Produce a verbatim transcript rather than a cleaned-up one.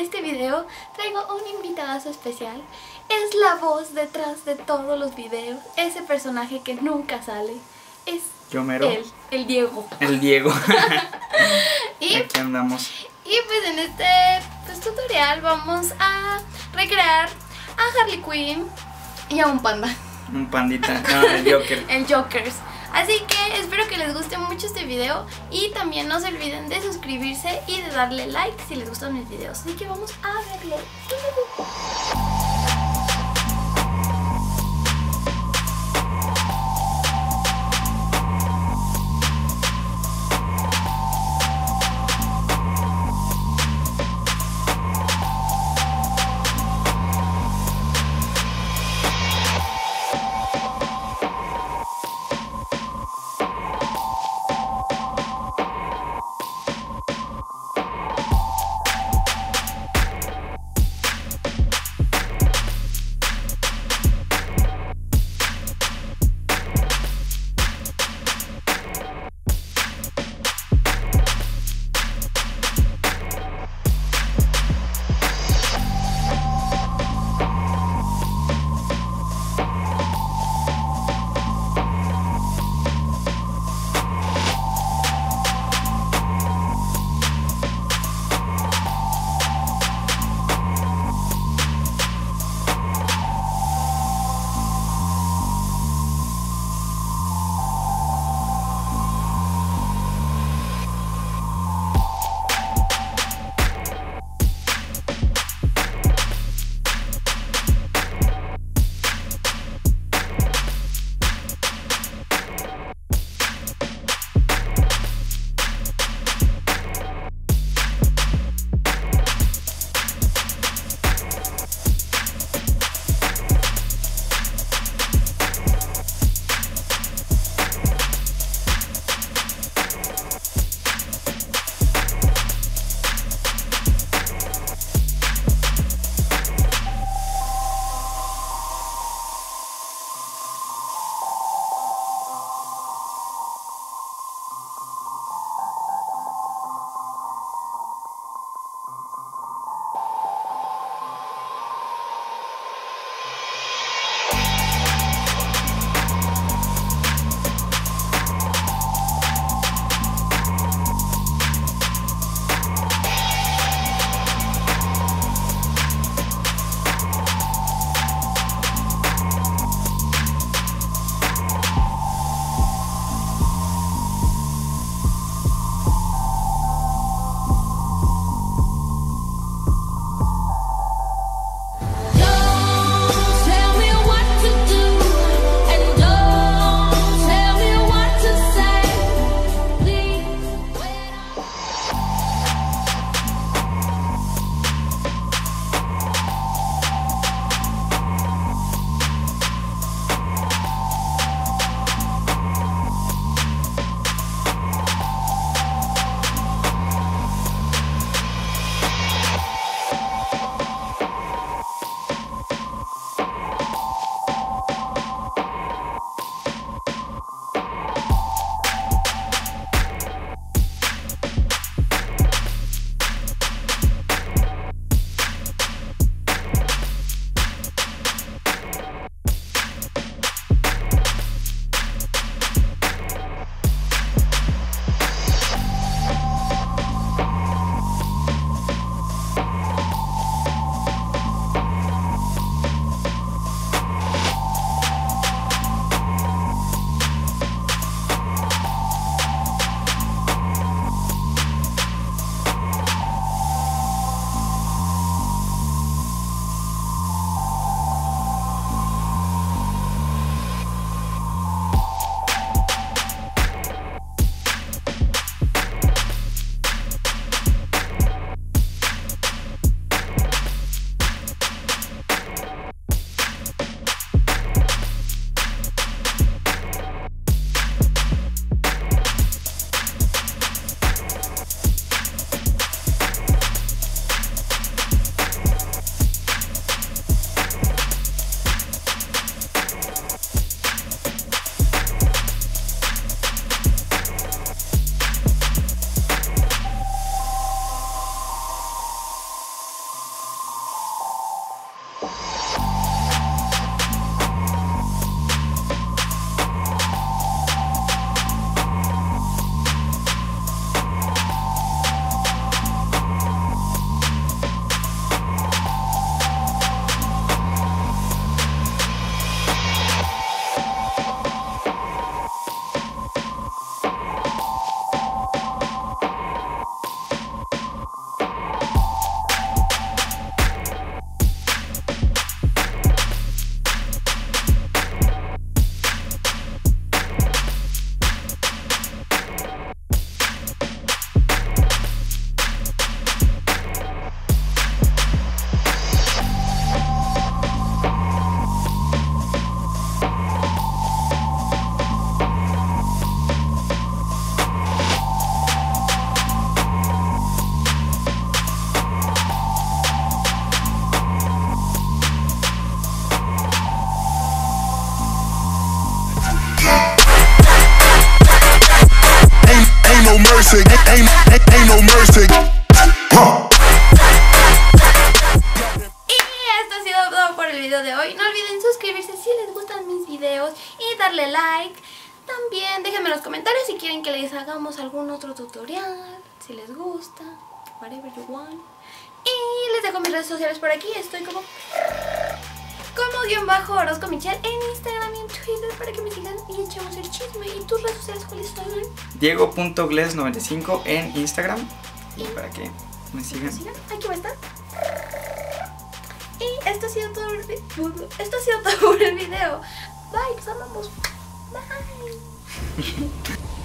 este video traigo un invitadazo especial. Es la voz detrás de todos los videos, ese personaje que nunca sale. Es Yo mero. él, el Diego. El Diego. y, Aquí andamos. y pues en este pues, tutorial vamos a recrear a Harley Quinn y a un panda. Un pandita. No, el Joker. El Jokers. Así que espero que les guste mucho este video y también no se olviden de suscribirse y de darle like si les gustan mis videos. Así que vamos a verlo. Ain't, ain't, ain't no mercy. Huh. Esto ha sido todo por el video de hoy. No olviden suscribirse si les gustan mis videos y darle like. También déjenme en los comentarios si quieren que les hagamos algún otro tutorial, si les gusta, whatever you want. Y les dejo mis redes sociales por aquí. Estoy como como guión bajo Orozco Michelle en Instagram y en Twitter para que me sigan y echemos el chisme. ¿Y tus redes sociales cuáles son? Diego punto gles noventa y cinco en Instagram. Y para que me sigan. ¿Me sigan? Aquí va a estar. Y esto ha sido todo el video. Esto ha sido todo por el video. Bye, los amamos. Bye.